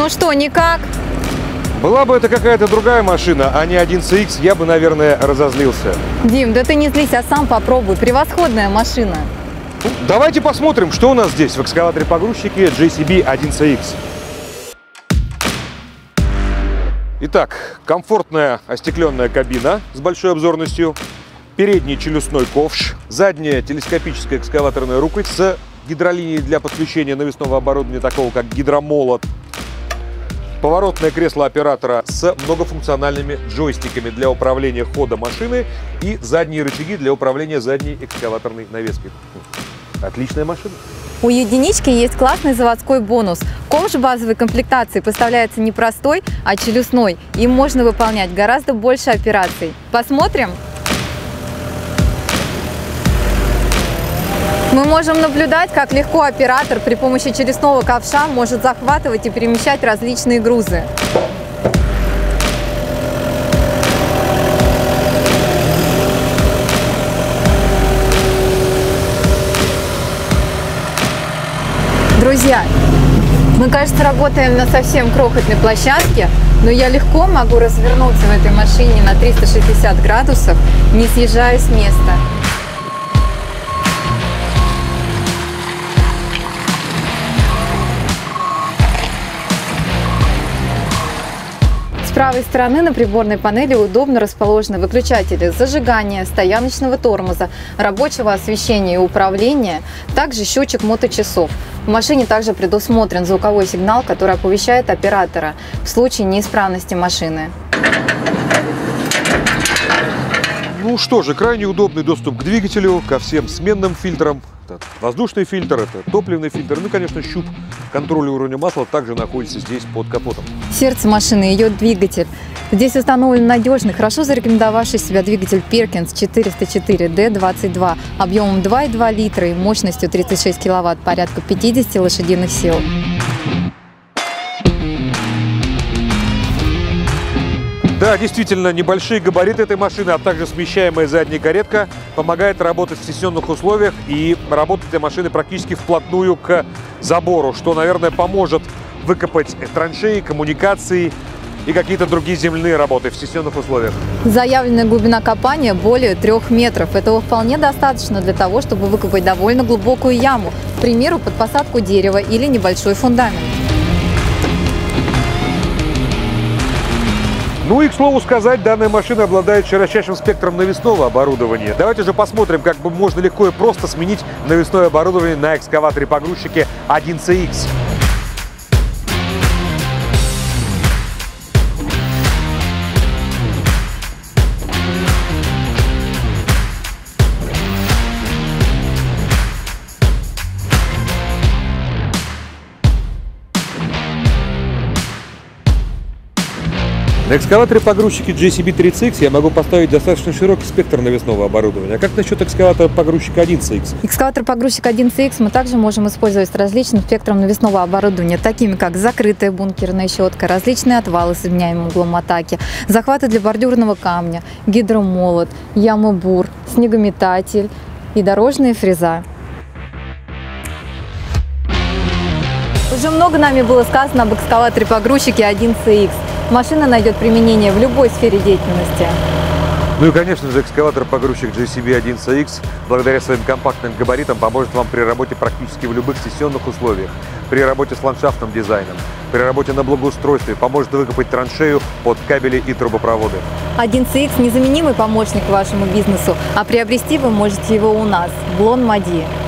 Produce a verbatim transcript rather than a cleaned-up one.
Ну что, никак? Была бы это какая-то другая машина, а не один си икс, я бы, наверное, разозлился. Дим, да ты не злись, а сам попробуй. Превосходная машина. Ну, давайте посмотрим, что у нас здесь в экскаваторе-погрузчике джей си би один си икс. Итак, комфортная остекленная кабина с большой обзорностью, передний челюстной ковш, задняя телескопическая экскаваторная рукоять с гидролинией для подключения навесного оборудования, такого как гидромолот, поворотное кресло оператора с многофункциональными джойстиками для управления ходом машины и задние рычаги для управления задней экскаваторной навеской. Отличная машина. У единички есть классный заводской бонус. Ковш базовой комплектации поставляется не простой, а челюстной. Им можно выполнять гораздо больше операций. Посмотрим? Мы можем наблюдать, как легко оператор при помощи челюстного ковша может захватывать и перемещать различные грузы. Друзья, мы, кажется, работаем на совсем крохотной площадке, но я легко могу развернуться в этой машине на триста шестьдесят градусов, не съезжая с места. С правой стороны на приборной панели удобно расположены выключатели зажигания, стояночного тормоза, рабочего освещения и управления, также счетчик моточасов. В машине также предусмотрен звуковой сигнал, который оповещает оператора в случае неисправности машины. Ну что же, крайне удобный доступ к двигателю, ко всем сменным фильтрам. Это воздушный фильтр, это топливный фильтр, ну и, конечно, щуп контроля уровня масла также находится здесь под капотом. Сердце машины, ее двигатель. Здесь установлен надежный, хорошо зарекомендовавший себя двигатель Perkins четыреста четыре дэ двадцать два объемом два и два литра и мощностью тридцать шесть киловатт, порядка пятидесяти лошадиных сил. Да, действительно, небольшие габариты этой машины, а также смещаемая задняя каретка помогает работать в стесненных условиях, и работает эта машина практически вплотную к забору, что, наверное, поможет выкопать траншеи, коммуникации и какие-то другие земляные работы в стесненных условиях. Заявленная глубина копания более трех метров. Этого вполне достаточно для того, чтобы выкопать довольно глубокую яму, к примеру, под посадку дерева или небольшой фундамент. Ну и, к слову сказать, данная машина обладает широчайшим спектром навесного оборудования. Давайте же посмотрим, как бы можно легко и просто сменить навесное оборудование на экскаваторе-погрузчике один си икс. На экскаваторе-погрузчике джей си би тридцать икс я могу поставить достаточно широкий спектр навесного оборудования. А как насчет экскаватора-погрузчика один си икс? Экскаватор-погрузчик один си икс мы также можем использовать с различным спектром навесного оборудования, такими как закрытая бункерная щетка, различные отвалы с изменяемым углом атаки, захваты для бордюрного камня, гидромолот, ямы-бур, снегометатель и дорожные фреза. Уже много нами было сказано об экскаваторе-погрузчике один си икс. Машина найдет применение в любой сфере деятельности. Ну и, конечно же, экскаватор-погрузчик джей си би один си икс благодаря своим компактным габаритам поможет вам при работе практически в любых стесненных условиях, при работе с ландшафтным дизайном, при работе на благоустройстве, поможет выкопать траншею под кабели и трубопроводы. один си икс – незаменимый помощник вашему бизнесу, а приобрести вы можете его у нас, в Лон-Мади.